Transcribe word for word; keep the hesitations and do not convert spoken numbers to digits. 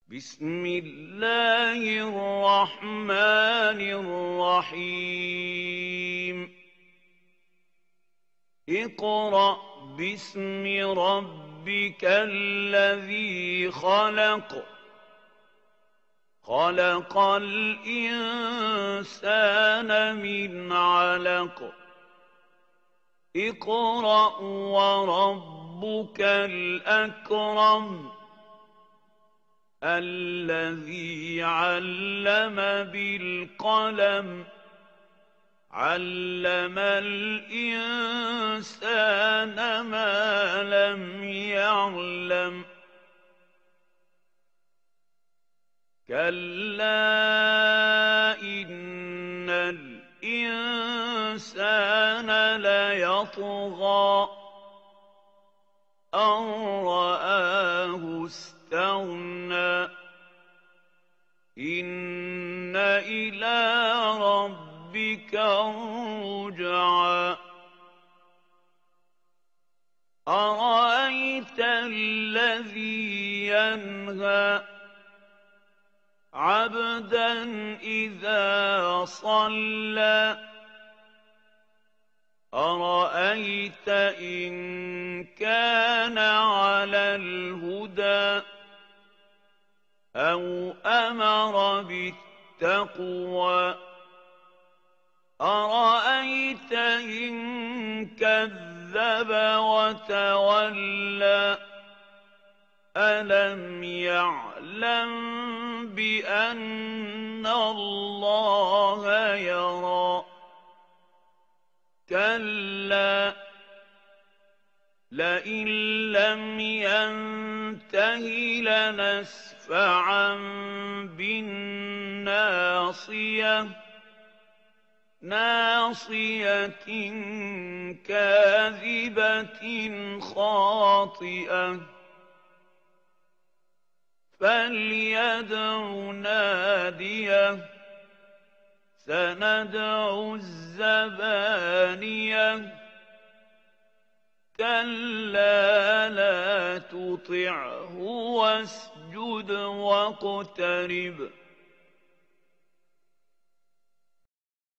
بسم الله الرحمن الرحيم اقرأ باسم ربك الذي خلق خلق الإنسان من علق اقرأ وربك الأكرم الذي علم بالقلم علم الإنسان ما لم يعلم كلا إن الإنسان ليطغى أن رآه استغنى إن إلى ربك الرجعى أرأيت الذي ينهى عبدا إذا صلى أرأيت إن كان على الهدى أو أمر بالتقوى أرأيت إن كذب وتولى ألم يعلم بأن الله يرى كلا لئن لم ينته لنسفعا بالناصية ناصية كاذبة خاطئة فليدع ناديه سندع الزبانية كلا لا تطعه واسجد واقترب